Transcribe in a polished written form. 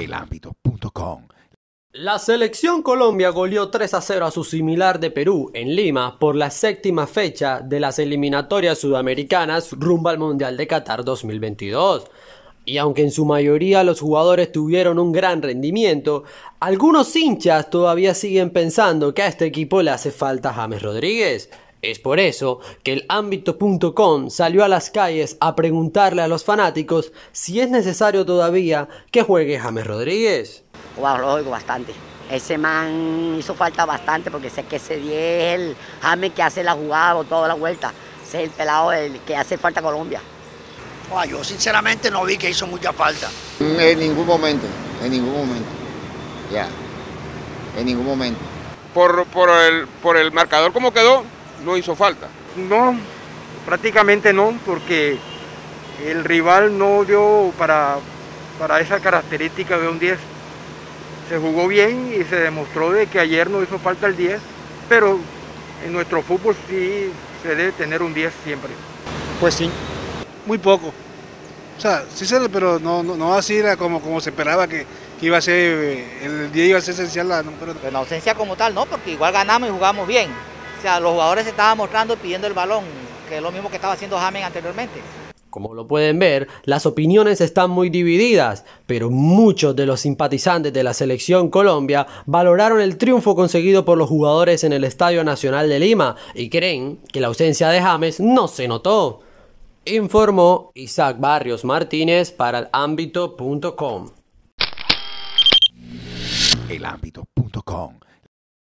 elambito.com. La selección Colombia goleó 3-0 a su similar de Perú en Lima por la séptima fecha de las eliminatorias sudamericanas rumbo al Mundial de Qatar 2022. Y aunque en su mayoría los jugadores tuvieron un gran rendimiento, algunos hinchas todavía siguen pensando que a este equipo le hace falta James Rodríguez. Es por eso que el Ámbito.com salió a las calles a preguntarle a los fanáticos si es necesario todavía que juegue James Rodríguez. Wow, lo oigo bastante. Ese man hizo falta bastante porque sé que ese 10 es el James que hace la jugada o toda la vuelta. Ese es el pelado que hace falta a Colombia. Wow, yo sinceramente no vi que hizo mucha falta. En ningún momento. Ya, en ningún momento. Por el marcador como quedó, no hizo falta. No, prácticamente no, porque el rival no dio para esa característica de un 10. Se jugó bien y se demostró de que ayer no hizo falta el 10, pero en nuestro fútbol sí se debe tener un 10 siempre. Pues sí, muy poco. O sea, sí se, pero no así era como se esperaba que iba a ser, el 10 iba a ser esencial. Pero en ausencia como tal, no, porque igual ganamos y jugamos bien. O sea, los jugadores se estaban mostrando y pidiendo el balón, que es lo mismo que estaba haciendo James anteriormente. Como lo pueden ver, las opiniones están muy divididas, pero muchos de los simpatizantes de la selección Colombia valoraron el triunfo conseguido por los jugadores en el Estadio Nacional de Lima y creen que la ausencia de James no se notó. Informó Isaac Barrios Martínez para el Ámbito.com. elambito.com.